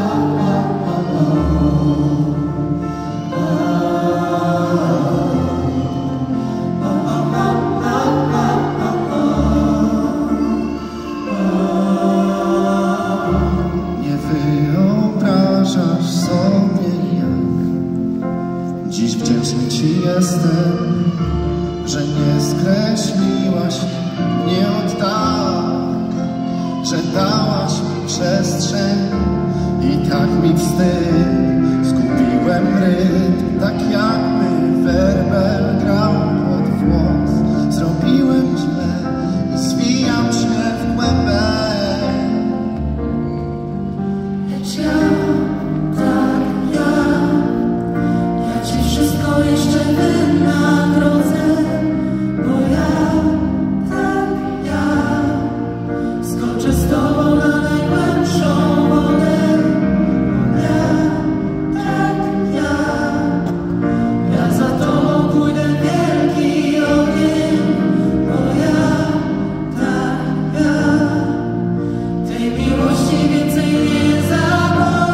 Dziś wdzięczny Ci jestem, że nie skreśliłaś mnie od tak, że dałaś mi przestrzeń i tak mi wstyd. Zgubiłem rytm, tak jakby werbel grał pod włos. Zrobiłem źle i zwijam się w kłębek. Lecz ja Ci wszystko jeszcze wynagrodzę, bo ja skoczę z Tobą na najgłębszą wodę. Ja za Tobą pójdę w wielki ogień, bo ja tej miłości więcej nie zawodzę.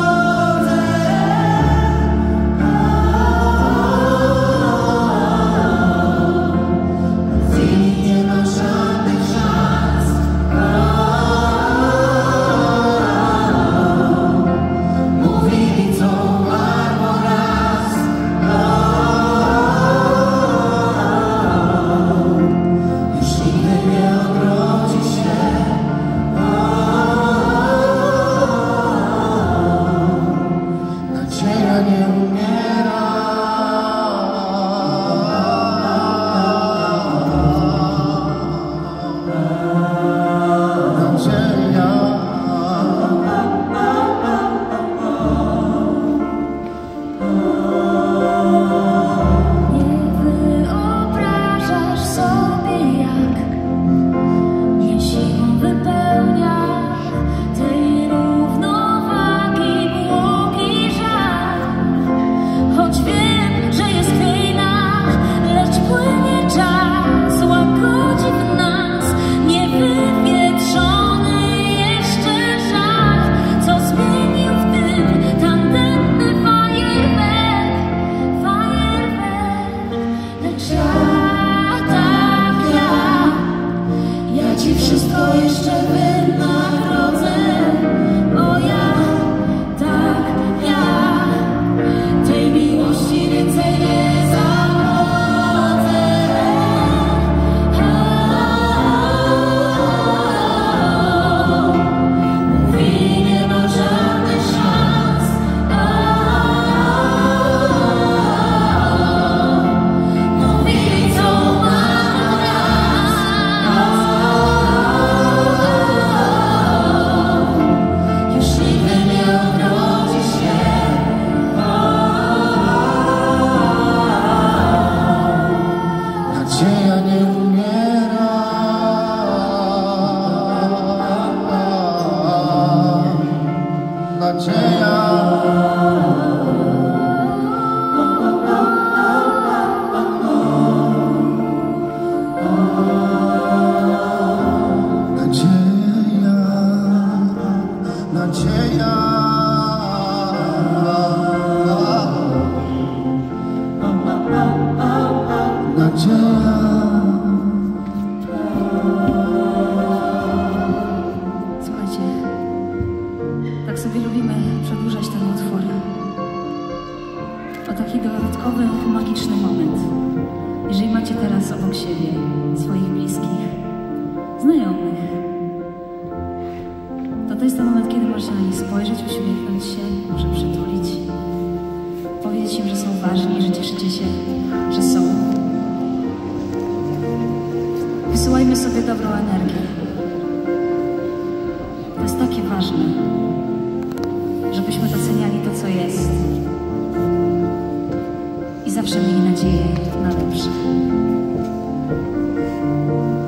Ci wszystko jeszcze wynagrodzę, bo ja tej miłości więcej nie zawodzę. Mówi, nie ma żadnych szans. Mówili, co Nadzieja nie umiera. Nadzieja. Nadzieja. Słuchajcie, tak sobie lubimy przedłużać ten utwór o taki dodatkowy, magiczny moment. Jeżeli macie teraz obok siebie swoich bliskich, znajomych, to jest ten moment, kiedy możecie na nich spojrzeć, uśmiechnąć się, może przytulić, powiedzieć im, że są ważni, że cieszycie się, że są. Wysyłajmy sobie dobrą energię. To jest takie ważne, żebyśmy doceniali to, co jest i zawsze mieli nadzieję na lepsze.